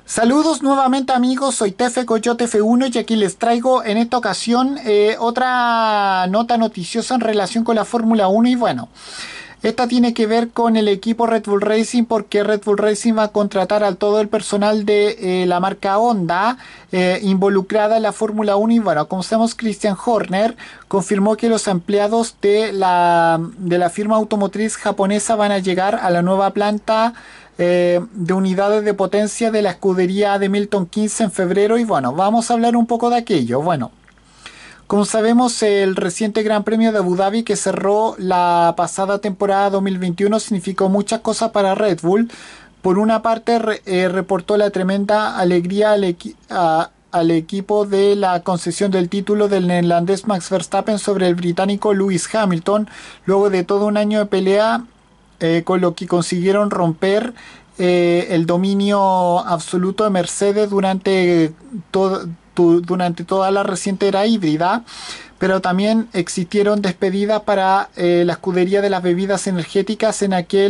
Saludos nuevamente amigos, soy Tefe Coyote F1 y aquí les traigo en esta ocasión otra nota noticiosa en relación con la Fórmula 1 y bueno, esta tiene que ver con el equipo Red Bull Racing porque Red Bull Racing va a contratar a todo el personal de la marca Honda involucrada en la Fórmula 1 y bueno, como sabemos Christian Horner confirmó que los empleados de la firma automotriz japonesa van a llegar a la nueva planta de unidades de potencia de la escudería de Milton Keynes en febrero y bueno, vamos a hablar un poco de aquello. Bueno, como sabemos, el reciente Gran Premio de Abu Dhabi que cerró la pasada temporada 2021 significó muchas cosas para Red Bull. Por una parte, reportó la tremenda alegría al equipo de la concesión del título del neerlandés Max Verstappen sobre el británico Lewis Hamilton, luego de todo un año de pelea, con lo que consiguieron romper el dominio absoluto de Mercedes durante toda la reciente era híbrida, pero también existieron despedidas para la escudería de las bebidas energéticas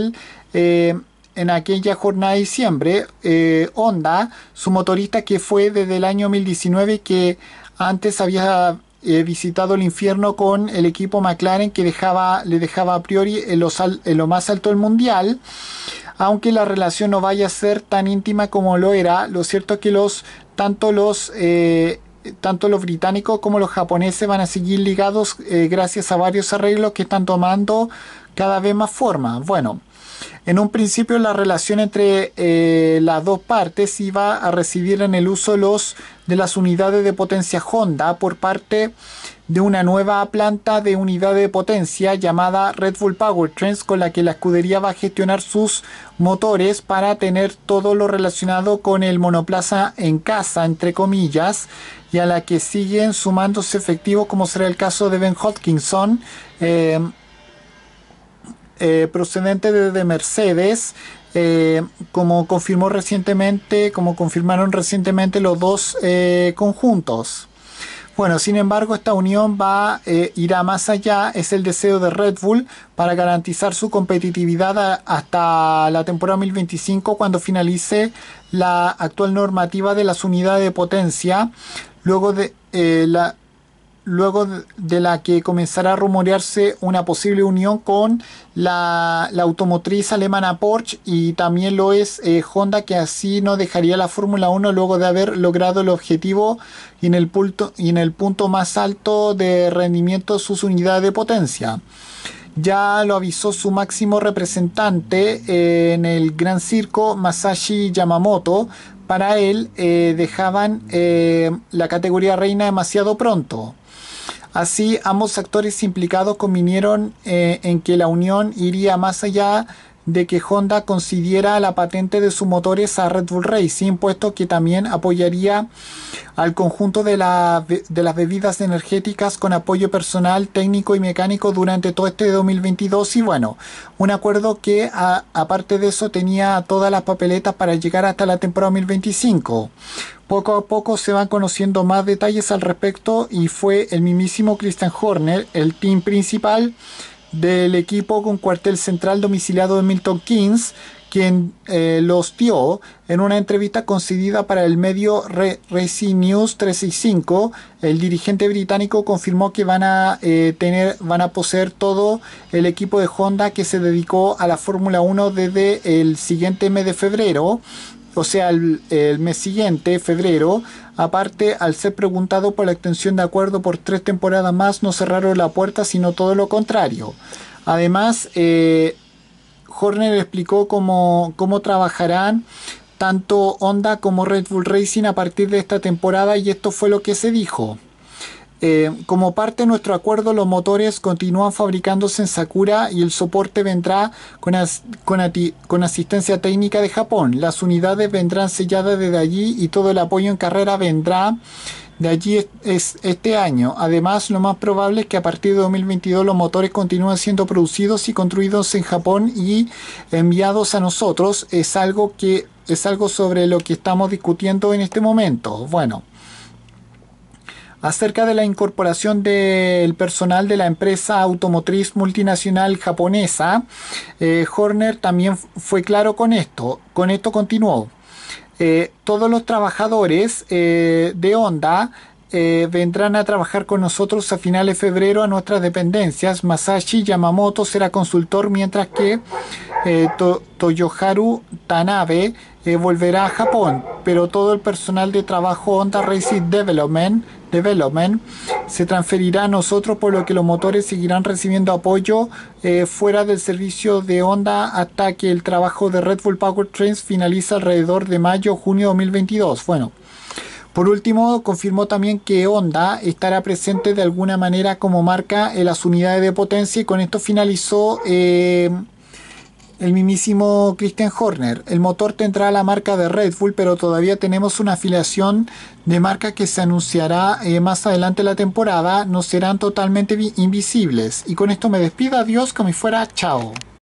en aquella jornada de diciembre. Honda, su motorista que fue desde el año 2019 que antes había visitado el infierno con el equipo McLaren que le dejaba a priori en lo más alto del mundial. Aunque la relación no vaya a ser tan íntima como lo era, lo cierto es que tanto los británicos como los japoneses van a seguir ligados gracias a varios arreglos que están tomando cada vez más forma. Bueno, en un principio la relación entre las dos partes iba a recibir en el uso de las unidades de potencia Honda por parte de una nueva planta de unidad de potencia llamada Red Bull Powertrains, con la que la escudería va a gestionar sus motores para tener todo lo relacionado con el monoplaza en casa, entre comillas, y a la que siguen sumándose efectivos como será el caso de Ben Hodgkinson, procedente de Mercedes, como confirmaron recientemente los dos conjuntos. Bueno, sin embargo, esta unión irá más allá. Es el deseo de Red Bull para garantizar su competitividad hasta la temporada 2025, cuando finalice la actual normativa de las unidades de potencia, luego de la que comenzará a rumorearse una posible unión con la automotriz alemana Porsche, y también lo es Honda, que así no dejaría la Fórmula 1 luego de haber logrado el objetivo y en el punto más alto de rendimiento de sus unidades de potencia. Ya lo avisó su máximo representante en el Gran Circo, Masashi Yamamoto. Para él dejaban la categoría reina demasiado pronto. Así, ambos actores implicados convinieron en que la unión iría más allá de que Honda concediera la patente de sus motores a Red Bull Racing, puesto que también apoyaría al conjunto de las bebidas energéticas con apoyo personal, técnico y mecánico durante todo este 2022. Y bueno, un acuerdo que aparte de eso tenía todas las papeletas para llegar hasta la temporada 2025. Poco a poco se van conociendo más detalles al respecto y fue el mismísimo Christian Horner, el team principal del equipo con cuartel central domiciliado en Milton Keynes, quien los dio en una entrevista concedida para el medio Racing News 365. El dirigente británico confirmó que van a poseer todo el equipo de Honda que se dedicó a la Fórmula 1 desde el siguiente mes de febrero, o sea, el mes siguiente, febrero. Aparte, al ser preguntado por la extensión de acuerdo por 3 temporadas más, no cerraron la puerta, sino todo lo contrario. Además, Horner explicó cómo trabajarán tanto Honda como Red Bull Racing a partir de esta temporada, y esto fue lo que se dijo. Como parte de nuestro acuerdo, los motores continúan fabricándose en Sakura y el soporte vendrá con asistencia técnica de Japón. Las unidades vendrán selladas desde allí y todo el apoyo en carrera vendrá de allí este año. Además, lo más probable es que a partir de 2022 los motores continúen siendo producidos y construidos en Japón y enviados a nosotros. Es algo sobre lo que estamos discutiendo en este momento. Bueno, acerca de la incorporación del personal de la empresa automotriz multinacional japonesa, Horner también fue claro con esto. Con esto continuó. Todos los trabajadores de Honda vendrán a trabajar con nosotros a finales de febrero a nuestras dependencias. Masashi Yamamoto será consultor, mientras que Toyoharu Tanabe volverá a Japón, pero todo el personal de trabajo Honda Racing Development se transferirá a nosotros, por lo que los motores seguirán recibiendo apoyo fuera del servicio de Honda hasta que el trabajo de Red Bull Powertrains finaliza alrededor de mayo-junio de 2022. Bueno, por último, confirmó también que Honda estará presente de alguna manera como marca en las unidades de potencia, y con esto finalizó el mismísimo Christian Horner. El motor tendrá la marca de Red Bull, pero todavía tenemos una afiliación de marca que se anunciará más adelante en la temporada. No serán totalmente invisibles. Y con esto me despido. Adiós, como si fuera chao.